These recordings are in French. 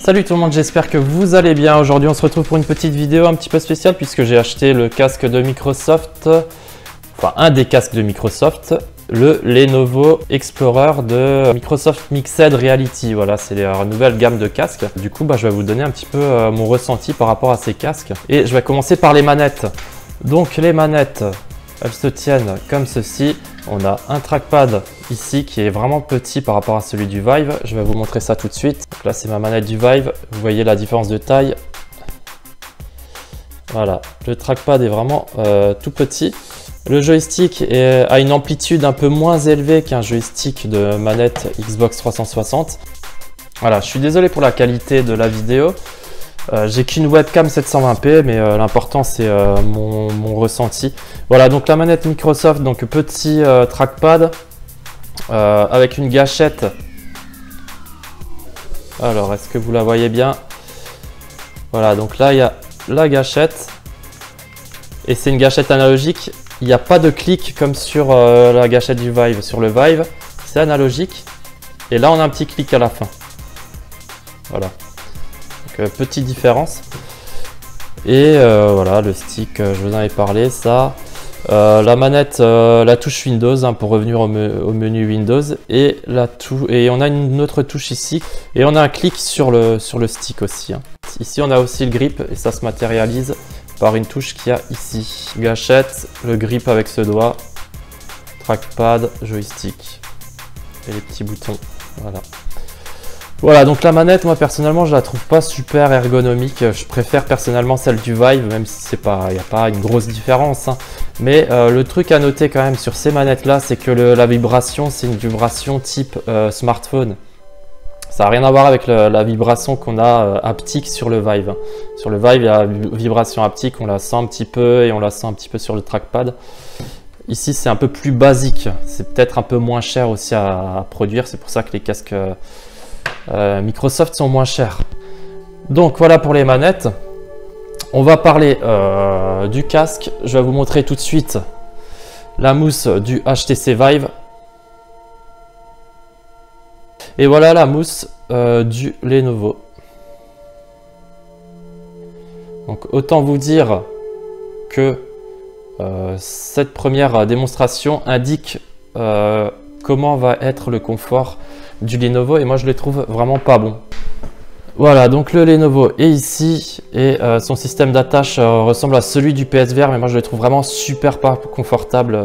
Salut tout le monde, j'espère que vous allez bien. Aujourd'hui on se retrouve pour une petite vidéo un petit peu spéciale puisque j'ai acheté le casque de Microsoft, enfin un des casques de Microsoft, le Lenovo Explorer de Microsoft Mixed Reality. Voilà, c'est leur nouvelle gamme de casques. Du coup, je vais vous donner un petit peu mon ressenti par rapport à ces casques. Et je vais commencer par les manettes. Donc les manettes, elles se tiennent comme ceci. On a un trackpad ici qui est vraiment petit par rapport à celui du Vive. Je vais vous montrer ça tout de suite. Donc là, c'est ma manette du Vive. Vous voyez la différence de taille. Voilà, le trackpad est vraiment tout petit. Le joystick a une amplitude un peu moins élevée qu'un joystick de manette Xbox 360. Voilà, je suis désolé pour la qualité de la vidéo. J'ai qu'une webcam 720p, mais l'important c'est mon ressenti. Voilà, donc la manette Microsoft, donc petit trackpad avec une gâchette. Alors, est-ce que vous la voyez bien? Voilà, donc là il y a la gâchette et c'est une gâchette analogique. Il n'y a pas de clic comme sur la gâchette du Vive. Sur le Vive, c'est analogique et là on a un petit clic à la fin. Voilà. Petite différence. Et voilà, le stick, je vous en ai parlé, ça. La manette, la touche Windows, pour revenir au menu Windows. Et on a une autre touche ici. Et on a un clic sur le stick aussi. Ici, on a aussi le grip et ça se matérialise par une touche qu'il y a ici. Gâchette, le grip avec ce doigt, trackpad, joystick. Et les petits boutons. Voilà. Voilà, donc la manette, moi personnellement, je la trouve pas super ergonomique. Je préfère personnellement celle du Vive, même si il n'y a pas une grosse différence. Mais le truc à noter quand même sur ces manettes-là, c'est que la vibration, c'est une vibration type smartphone. Ça n'a rien à voir avec la vibration qu'on a haptique sur le Vive. Sur le Vive, il y a la vibration haptique, on la sent un petit peu et on la sent un petit peu sur le trackpad. Ici, c'est un peu plus basique. C'est peut-être un peu moins cher aussi à produire. C'est pour ça que les casques Microsoft sont moins chers. Donc voilà pour les manettes. On va parler du casque. Je vais vous montrer tout de suite la mousse du HTC Vive. Et voilà la mousse du Lenovo. Donc autant vous dire que cette première démonstration indique comment va être le confort du Lenovo et moi je les trouve vraiment pas bons. Voilà, donc le Lenovo est ici et son système d'attache ressemble à celui du PSVR, mais moi je le trouve vraiment super pas confortable.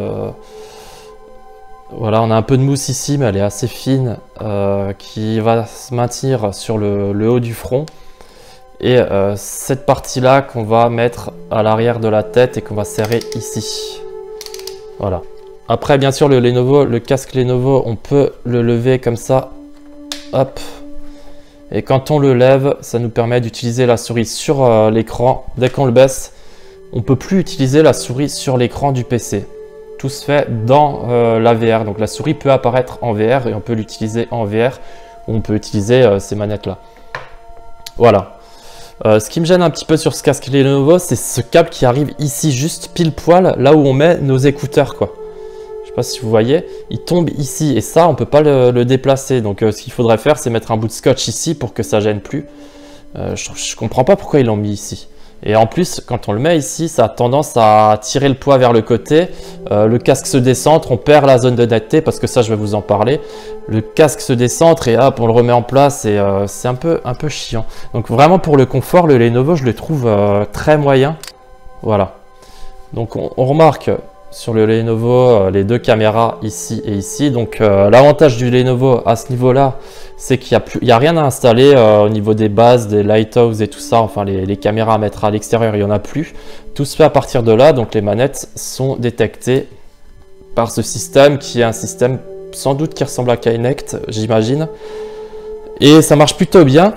Voilà, on a un peu de mousse ici, mais elle est assez fine, qui va se maintenir sur le haut du front. Et cette partie-là qu'on va mettre à l'arrière de la tête et qu'on va serrer ici. Voilà. Après, bien sûr, le casque Lenovo, on peut le lever comme ça. Hop. Et quand on le lève, ça nous permet d'utiliser la souris sur l'écran. Dès qu'on le baisse, on ne peut plus utiliser la souris sur l'écran du PC. Tout se fait dans la VR. Donc la souris peut apparaître en VR et on peut l'utiliser en VR. Ou on peut utiliser ces manettes-là. Voilà. Ce qui me gêne un petit peu sur ce casque Lenovo, c'est ce câble qui arrive ici, juste pile poil, là où on met nos écouteurs, quoi. Je sais pas si vous voyez, il tombe ici et ça on peut pas le déplacer, donc ce qu'il faudrait faire c'est mettre un bout de scotch ici pour que ça gêne plus. Je comprends pas pourquoi ils l'ont mis ici. Et en plus quand on le met ici ça a tendance à tirer le poids vers le côté, le casque se décentre, on perd la zone de netteté parce que ça je vais vous en parler. Le casque se décentre et hop on le remet en place et c'est un peu chiant. Donc vraiment pour le confort le Lenovo je le trouve très moyen. Voilà, donc on remarque sur le Lenovo, les deux caméras ici et ici. Donc l'avantage du Lenovo à ce niveau-là, c'est qu'il n'y a rien à installer au niveau des bases, des lighthouse et tout ça. Enfin, les caméras à mettre à l'extérieur, il n'y en a plus. Tout se fait à partir de là. Donc les manettes sont détectées par ce système qui est un système sans doute qui ressemble à Kinect, j'imagine. Et ça marche plutôt bien.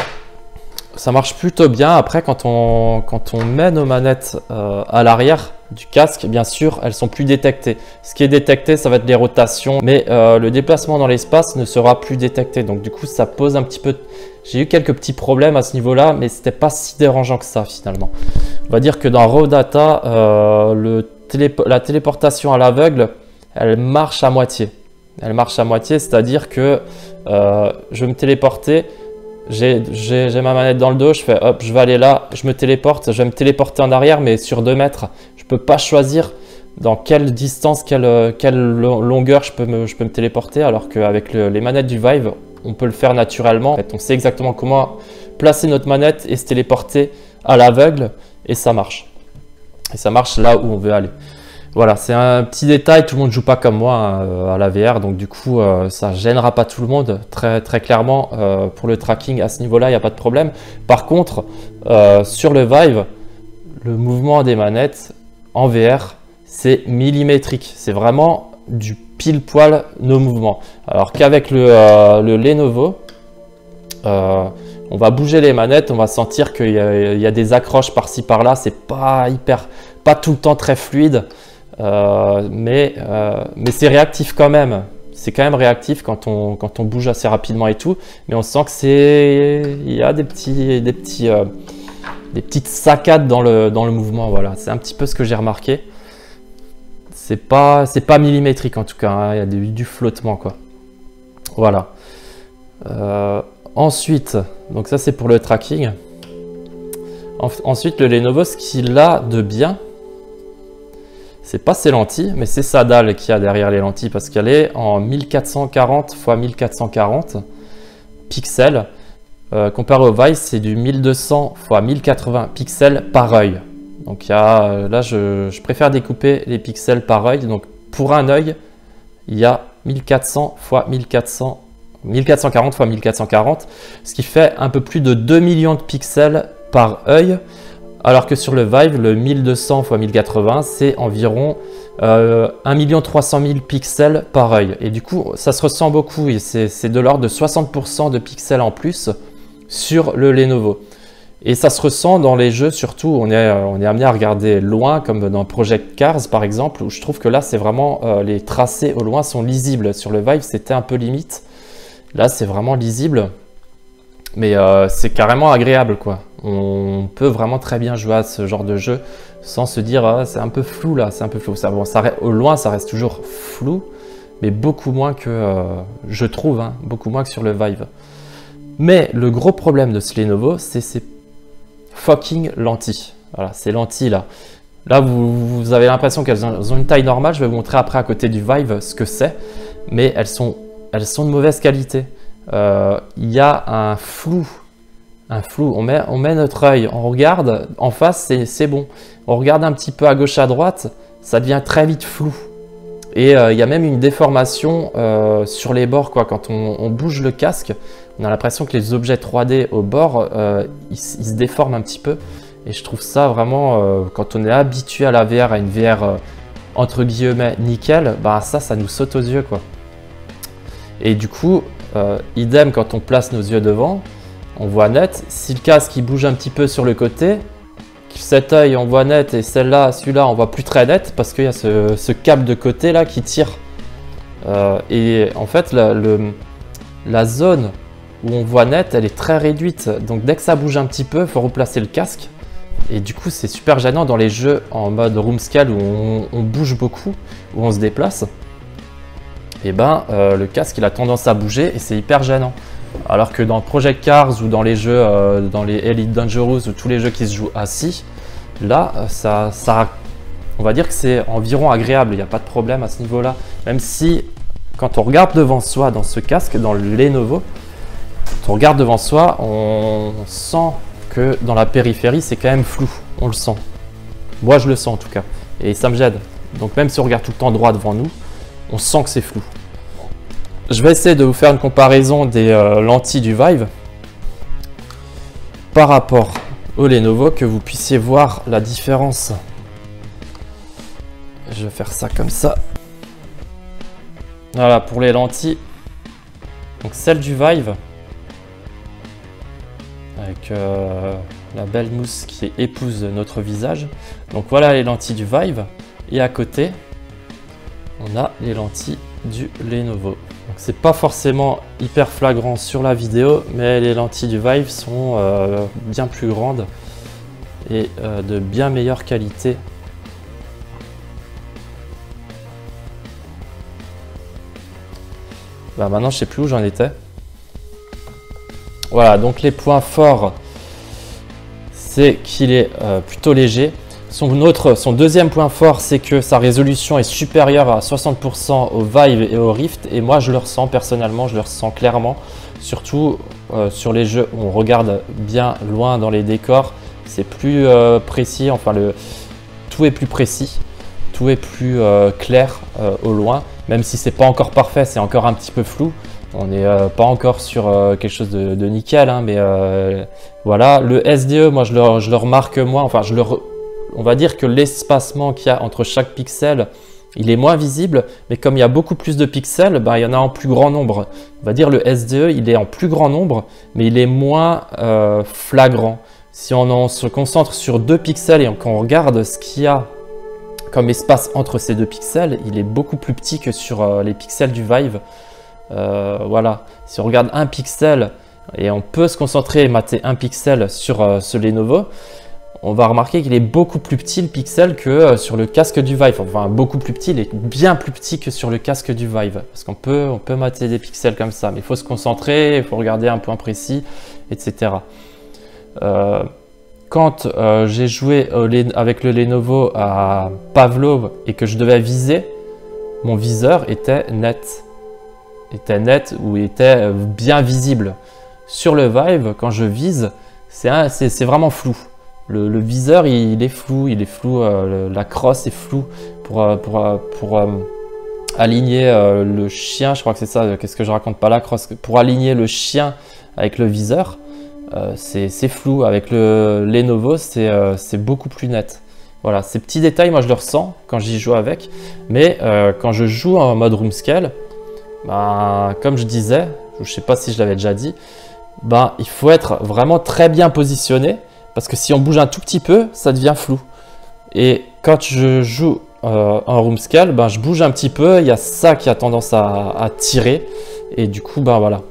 Ça marche plutôt bien. Après, quand on met nos manettes à l'arrière du casque, bien sûr, elles sont plus détectées. Ce qui est détecté, ça va être les rotations, mais le déplacement dans l'espace ne sera plus détecté. Donc du coup, ça pose un petit peu... J'ai eu quelques petits problèmes à ce niveau-là, mais c'était pas si dérangeant que ça finalement. On va dire que dans Raw Data, la téléportation à l'aveugle, elle marche à moitié. Elle marche à moitié, c'est-à-dire que je vais me téléporter, j'ai ma manette dans le dos, je fais hop, je vais aller là, je me téléporte, je vais me téléporter en arrière, mais sur 2 mètres. Je peux pas choisir dans quelle distance, quelle longueur je peux me téléporter, alors qu'avec les manettes du Vive, on peut le faire naturellement. En fait, on sait exactement comment placer notre manette et se téléporter à l'aveugle, et ça marche. Et ça marche là où on veut aller. Voilà, c'est un petit détail, tout le monde ne joue pas comme moi à la VR, donc du coup ça gênera pas tout le monde, très clairement. Pour le tracking à ce niveau-là, il n'y a pas de problème. Par contre, sur le Vive, le mouvement des manettes en VR, c'est millimétrique, c'est vraiment du pile poil nos mouvements. Alors qu'avec le Lenovo, on va bouger les manettes, on va sentir qu'il y a des accroches par-ci par-là, c'est pas tout le temps très fluide. Mais c'est réactif quand même. C'est quand même réactif quand on bouge assez rapidement et tout. Mais on sent que il y a des petites saccades dans le mouvement. Voilà, c'est un petit peu ce que j'ai remarqué. C'est pas millimétrique en tout cas. Hein. Il y a du flottement quoi. Voilà. Ensuite, donc ça c'est pour le tracking. Ensuite, le Lenovo, ce qu'il a de bien, c'est pas ses lentilles, mais c'est sa dalle qu'il y a derrière les lentilles parce qu'elle est en 1440 x 1440 pixels. Comparé au Vive, c'est du 1200 x 1080 pixels par œil. Donc là, je préfère découper les pixels par œil. Donc pour un œil, il y a 1400 x 1440 x 1440, ce qui fait un peu plus de 2 millions de pixels par œil. Alors que sur le Vive, le 1200 x 1080, c'est environ 1 300 000 pixels par œil. Et du coup, ça se ressent beaucoup. C'est de l'ordre de 60% de pixels en plus sur le Lenovo. Et ça se ressent dans les jeux, surtout, on est amené à regarder loin, comme dans Project Cars par exemple, où je trouve que là, c'est vraiment, les tracés au loin sont lisibles. Sur le Vive, c'était un peu limite. Là, c'est vraiment lisible. Mais c'est carrément agréable quoi. On peut vraiment très bien jouer à ce genre de jeu sans se dire ah, c'est un peu flou là, c'est un peu flou. Ça, bon, au loin ça reste toujours flou, mais beaucoup moins que, je trouve, hein, beaucoup moins que sur le Vive. Mais le gros problème de ce Lenovo, c'est ces fucking lentilles. Voilà, ces lentilles là. Là vous avez l'impression qu'elles ont une taille normale, je vais vous montrer après à côté du Vive ce que c'est, mais elles sont de mauvaise qualité. Il y a un flou, on met notre œil, on regarde en face, c'est bon. On regarde un petit peu à gauche à droite, ça devient très vite flou. Et il y a même une déformation sur les bords quoi. Quand on bouge le casque, on a l'impression que les objets 3D au bord, ils se déforment un petit peu. Et je trouve ça vraiment, quand on est habitué à la VR, à une VR entre guillemets nickel, bah ça nous saute aux yeux quoi. Et du coup, idem quand on place nos yeux devant, on voit net. Si le casque il bouge un petit peu sur le côté, cet œil on voit net et celui-là on voit plus très net parce qu'il y a ce câble de côté là qui tire. Et en fait la zone où on voit net elle est très réduite. Donc dès que ça bouge un petit peu, il faut replacer le casque. Et du coup c'est super gênant dans les jeux en mode room scale où on bouge beaucoup, où on se déplace. Et ben le casque il a tendance à bouger et c'est hyper gênant. Alors que dans Project Cars ou dans les jeux, dans les Elite Dangerous ou tous les jeux qui se jouent assis, là on va dire que c'est environ agréable, il n'y a pas de problème à ce niveau-là. Même si quand on regarde devant soi dans ce casque, dans le Lenovo, quand on regarde devant soi, on sent que dans la périphérie c'est quand même flou, on le sent. Moi je le sens en tout cas et ça me gêne. Donc même si on regarde tout le temps droit devant nous, on sent que c'est flou. Je vais essayer de vous faire une comparaison des lentilles du Vive par rapport au Lenovo, que vous puissiez voir la différence. Je vais faire ça comme ça. Voilà pour les lentilles. Donc celle du Vive, avec la belle mousse qui épouse notre visage. Donc voilà les lentilles du Vive. Et à côté, on a les lentilles du Lenovo. Donc c'est pas forcément hyper flagrant sur la vidéo, mais les lentilles du Vive sont bien plus grandes et de bien meilleure qualité. Bah maintenant je sais plus où j'en étais. Voilà, donc les points forts, c'est qu'il est plutôt léger. Son deuxième point fort, c'est que sa résolution est supérieure à 60% au Vive et au Rift. Et moi, je le ressens personnellement, je le ressens clairement. Surtout sur les jeux où on regarde bien loin dans les décors. C'est plus précis, enfin tout est plus précis. Tout est plus clair au loin. Même si c'est pas encore parfait, c'est encore un petit peu flou. On n'est pas encore sur quelque chose de nickel, hein, mais voilà. Le SDE, moi je le remarque moins, enfin on va dire que l'espacement qu'il y a entre chaque pixel, il est moins visible, mais comme il y a beaucoup plus de pixels, ben, il y en a en plus grand nombre. On va dire le SDE, il est en plus grand nombre, mais il est moins flagrant. Si on se concentre sur 2 pixels et qu'on regarde ce qu'il y a comme espace entre ces 2 pixels, il est beaucoup plus petit que sur les pixels du Vive. Voilà, si on regarde un pixel et on peut se concentrer et mater un pixel sur ce Lenovo, on va remarquer qu'il est beaucoup plus petit le pixel que sur le casque du Vive. Enfin, beaucoup plus petit, il est bien plus petit que sur le casque du Vive. Parce qu'on peut mater des pixels comme ça, mais il faut se concentrer, il faut regarder un point précis, etc. Quand j'ai joué avec le Lenovo à Pavlov et que je devais viser, mon viseur était net. Ou était bien visible. Sur le Vive, quand je vise, c'est vraiment flou. Le viseur, il est flou, la crosse est floue pour aligner le chien, je crois que c'est ça, qu'est-ce que je raconte pas la crosse, pour aligner le chien avec le viseur, c'est flou. Avec le Lenovo, c'est beaucoup plus net. Voilà, ces petits détails, moi je le ressens quand j'y joue avec, mais quand je joue en mode room scale, ben, comme je disais, je ne sais pas si je l'avais déjà dit, ben, il faut être vraiment très bien positionné. Parce que si on bouge un tout petit peu, ça devient flou. Et quand je joue en room scale, ben, je bouge un petit peu, il y a ça qui a tendance à tirer. Et du coup, ben voilà.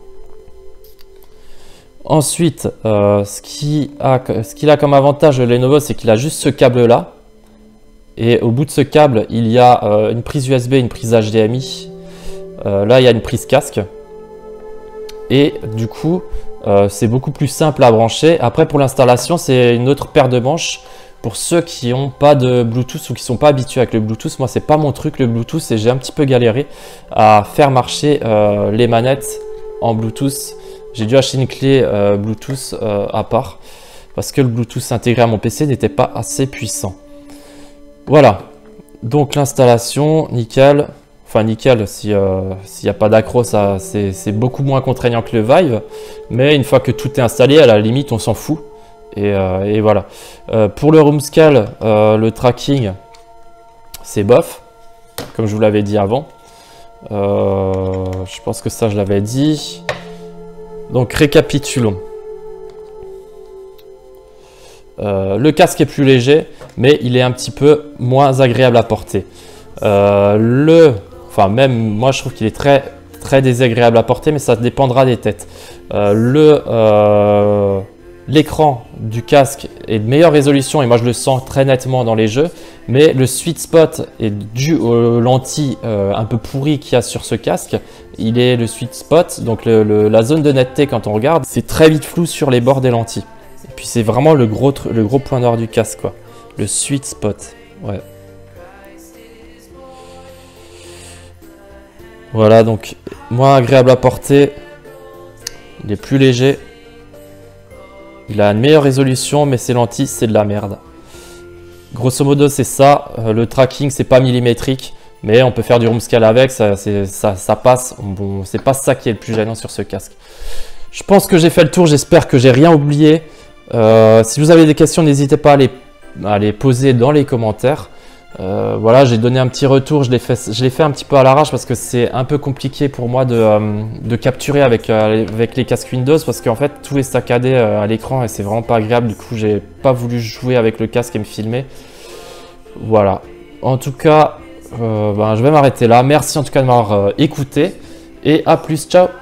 Ensuite, ce qu'il a comme avantage le Lenovo, c'est qu'il a juste ce câble-là. Et au bout de ce câble, il y a une prise USB, une prise HDMI. Là, il y a une prise casque. Et du coup, c'est beaucoup plus simple à brancher. Après, pour l'installation, c'est une autre paire de manches. Pour ceux qui n'ont pas de Bluetooth ou qui ne sont pas habitués avec le Bluetooth, moi, c'est pas mon truc le Bluetooth et j'ai un petit peu galéré à faire marcher les manettes en Bluetooth. J'ai dû acheter une clé Bluetooth à part parce que le Bluetooth intégré à mon PC n'était pas assez puissant. Voilà, donc l'installation, nickel. Enfin nickel, s'il n'y a pas d'accro, c'est beaucoup moins contraignant que le Vive. Mais une fois que tout est installé, à la limite, on s'en fout. Et voilà. Pour le room scale, le tracking, c'est bof, comme je vous l'avais dit avant. Je pense que ça, je l'avais dit. Donc, récapitulons. Le casque est plus léger, mais il est un petit peu moins agréable à porter. Enfin, même moi, je trouve qu'il est très, très désagréable à porter, mais ça dépendra des têtes. L'écran du casque est de meilleure résolution et moi, je le sens très nettement dans les jeux. Mais le sweet spot est dû aux lentilles un peu pourries qu'il y a sur ce casque. Il est le sweet spot, donc la zone de netteté, quand on regarde, c'est très vite flou sur les bords des lentilles. Et puis, c'est vraiment le gros point noir du casque, quoi. Le sweet spot, ouais. Voilà, donc moins agréable à porter, il est plus léger, il a une meilleure résolution, mais ses lentilles, c'est de la merde. Grosso modo, c'est ça. Le tracking, c'est pas millimétrique, mais on peut faire du room scale avec, ça passe. Bon, c'est pas ça qui est le plus gênant sur ce casque. Je pense que j'ai fait le tour, j'espère que j'ai rien oublié. Si vous avez des questions, n'hésitez pas à les poser dans les commentaires. Voilà, j'ai donné un petit retour, je l'ai fait un petit peu à l'arrache parce que c'est un peu compliqué pour moi de capturer avec les casques Windows parce qu'en fait tout est saccadé à l'écran et c'est vraiment pas agréable. Du coup, j'ai pas voulu jouer avec le casque et me filmer. Voilà, en tout cas, je vais m'arrêter là. Merci en tout cas de m'avoir écouté et à plus, ciao.